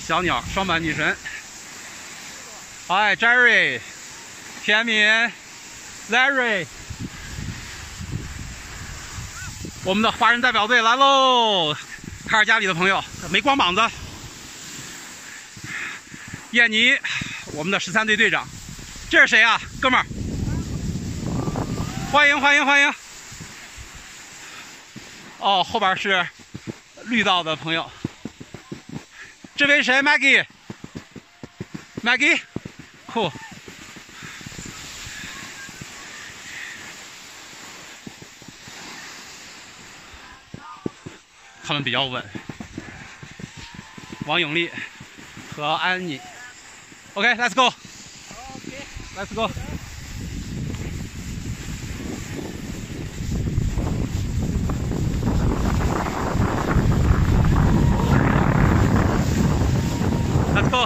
小鸟双板女神。嗨 ，Jerry， 天敏 ，Larry， 我们的华人代表队来喽！卡尔加里的朋友，没光膀子。燕妮，我们的13队队长。这是谁啊，哥们儿？欢迎欢迎欢迎！哦，后边是绿道的朋友。这位谁 ？Maggie， 酷。他们比较稳。王永丽和安妮。OK，let's go。Let's go。Let's go。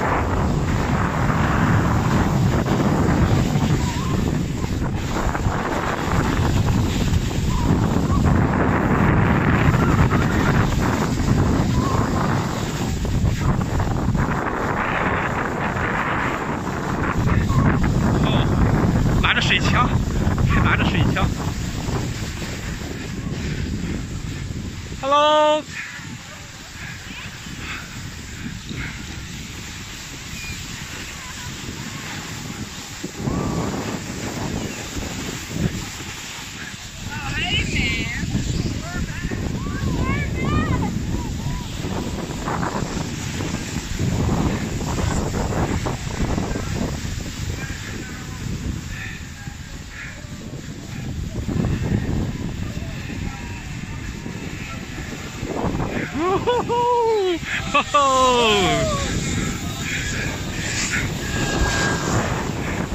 拿着水枪，拿着水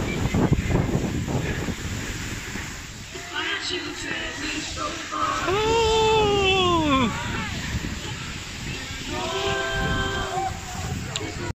枪。Hello。Hello。